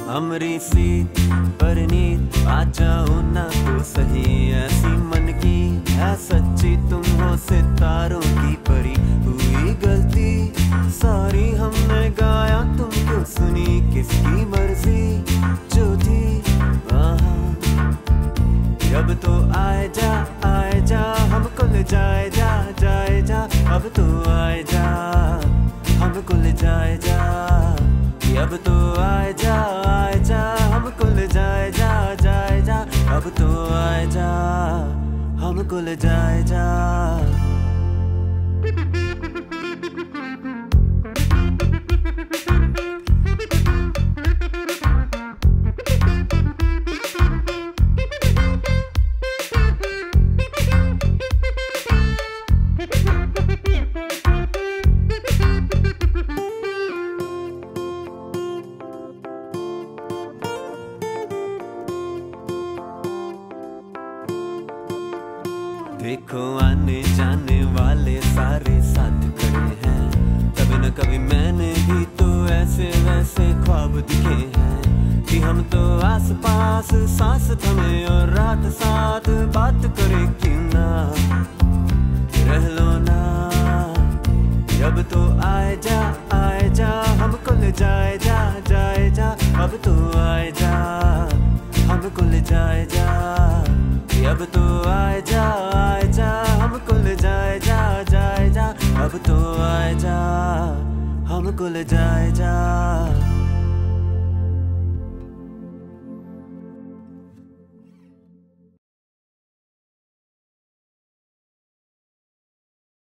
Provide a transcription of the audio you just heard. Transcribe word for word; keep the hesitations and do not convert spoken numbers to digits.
हमरी सी परनीत आ जाओ ना तो सही, ऐसी मन की है सच्ची तुम हो सितारों की परी। हुई गलती सारी हमने गाया तुम क्यों सुनी, किसकी मर्जी जो थी वहाँ। अब तो आए जा आए जा हमको ले जाए जा जाए जा, अब तो आए जा हमको ले जाए जा। अब तो आए जा आए जा हमको ले जाए जा जाए जा, अब तो आए जा हमको ले जाए जा। देखो आने जाने वाले सारे साथ खड़े हैं, कभी न कभी मैंने भी तो ऐसे वैसे ख्वाब दिखे हैं कि हम तो आस पास सांस थमे और रात साथ बात करे क्यों ना, रह लो ना। अब तो आए जा आए जा हमको ले जाए जा जाए जा, अब तो आए जा हमको ले जाए जा। अब तो आए जा आए जा हमको ले जाए जा जाए जा, अब तो आए जा हमको ले जाए जा।